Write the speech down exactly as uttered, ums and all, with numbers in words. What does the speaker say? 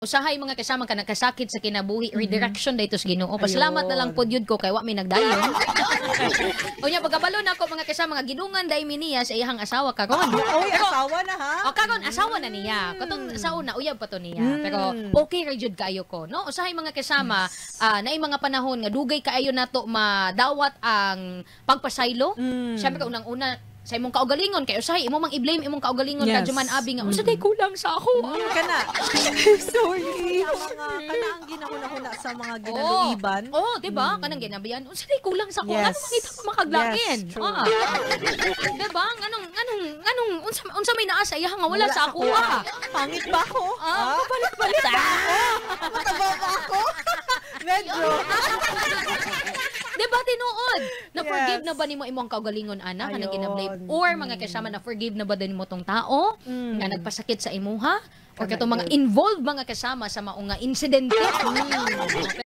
usahay mga kasama ka nakasakit sa kinabuhi, redirection dayto sa Ginoo. Pasalamat na lang pod yun ko kay wa may nagdayon. Unya pagkabalo na ako mga kasama nga gidungan day mi niya sa iyang asawa karon. Oy, asawa na ha? O karon asawa na niya. Katong sa una uyab pa to niya. Mm. Pero okay ra jud kaayo ko, no? Usahay mga kasama, ah, naay mga panahon nga dugay kaayo nato madawat ang pagpasaylo. Mm. Syempre unang-una sa imong kaugalingon kay usahay imo mang i-blame imong kaugalingon Yes. kadyo man abi nga unsa day kulang sa ako. Mm, kana. Sorry. Mga kana ang ginahuna-huna sa mga ginaluiban. Oh, oh, di ba? Kanang ginabiyan. Unsa day kulang sa ako? Yes. Ano makita ko makaglagin? Yes, true. Ah. Di ba? Anong anong anong unsa unsa may naa sa iya nga wala, Wala sa sa ako? kuha. Ah. Pangit ba ako? Ah, palit-palit ba ako? Mataba ba ako? Medyo. Di ba tinuod? Na-forgive Yes. na ba nimo imong kaugalingon ana kanang Ayun. ginablame? Or mga kasama na forgive na ba din mo tong tao Mm. nga nagpasakit sa imuha? Or Kana katong mga yun. involved mga kasama sa maong nga insidente?